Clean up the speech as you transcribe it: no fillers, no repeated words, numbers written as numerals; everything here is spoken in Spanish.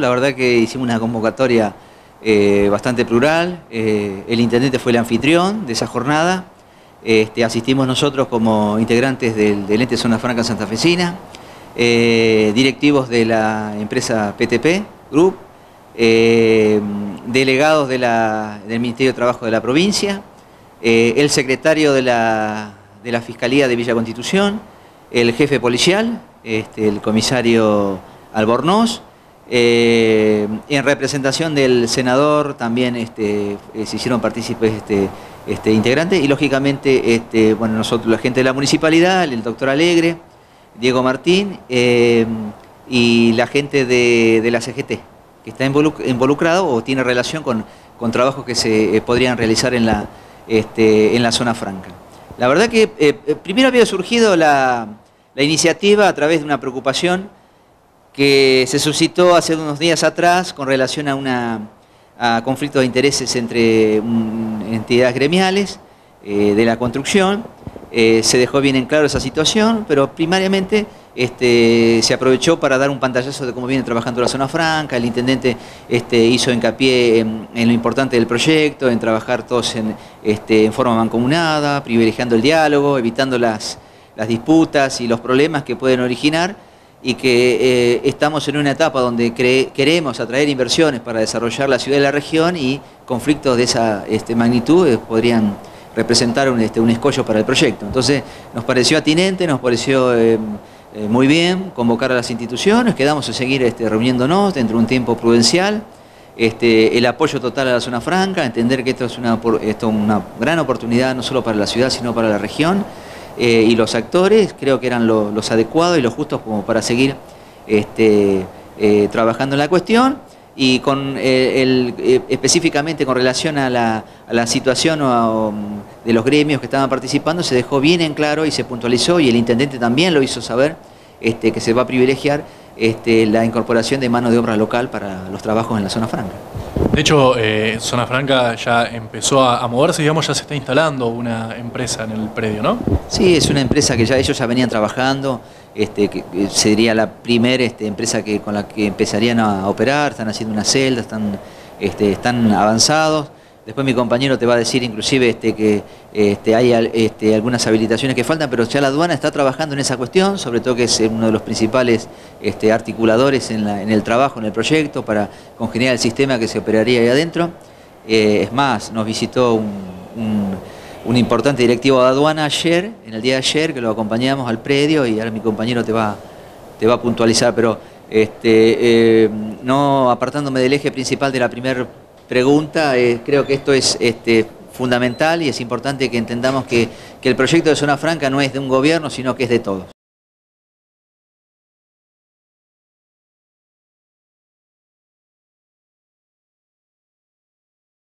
La verdad que hicimos una convocatoria bastante plural. El intendente fue el anfitrión de esa jornada. Asistimos nosotros como integrantes del ente Zona Franca Santafesina, directivos de la empresa PTP Group, delegados del Ministerio de Trabajo de la provincia, el secretario de la Fiscalía de Villa Constitución, el jefe policial, el comisario Albornoz, en representación del senador también se hicieron partícipes integrantes y lógicamente bueno, nosotros, la gente de la municipalidad, el doctor Alegre, Diego Martín y la gente de la CGT, que está involucrado o tiene relación con trabajos que se podrían realizar en la zona franca. La verdad que primero había surgido la iniciativa a través de una preocupación que se suscitó hace unos días atrás con relación a conflictos de intereses entre entidades gremiales de la construcción. Se dejó bien en claro esa situación, pero primariamente se aprovechó para dar un pantallazo de cómo viene trabajando la zona franca. El intendente hizo hincapié en lo importante del proyecto, en trabajar todos en forma mancomunada, privilegiando el diálogo, evitando las disputas y los problemas que pueden originar, y que estamos en una etapa donde queremos atraer inversiones para desarrollar la ciudad y la región, y conflictos de esa magnitud podrían representar un escollo para el proyecto. Entonces nos pareció atinente, nos pareció muy bien convocar a las instituciones, quedamos a seguir reuniéndonos dentro de un tiempo prudencial, el apoyo total a la zona franca, entender que esto es una gran oportunidad no solo para la ciudad sino para la región, y los actores creo que eran los adecuados y los justos como para seguir trabajando en la cuestión. Y específicamente con relación a la situación de los gremios que estaban participando, se dejó bien en claro y se puntualizó, y el intendente también lo hizo saber, que se va a privilegiar la incorporación de mano de obra local para los trabajos en la zona franca. De hecho, Zona Franca ya empezó a moverse, digamos, ya se está instalando una empresa en el predio, ¿no? Sí, es una empresa que ellos ya venían trabajando, que sería la primera empresa con la que empezarían a operar. Están haciendo una celda, están avanzados. Después mi compañero te va a decir inclusive que hay algunas habilitaciones que faltan, pero ya la aduana está trabajando en esa cuestión, sobre todo que es uno de los principales articuladores en el trabajo, en el proyecto, para congeniar el sistema que se operaría ahí adentro. Es más, nos visitó un importante directivo de aduana ayer, en el día de ayer, que lo acompañamos al predio, y ahora mi compañero te va a puntualizar, pero no apartándome del eje principal de la primera pregunta, creo que esto es fundamental, y es importante que entendamos que el proyecto de Zona Franca no es de un gobierno, sino que es de todos.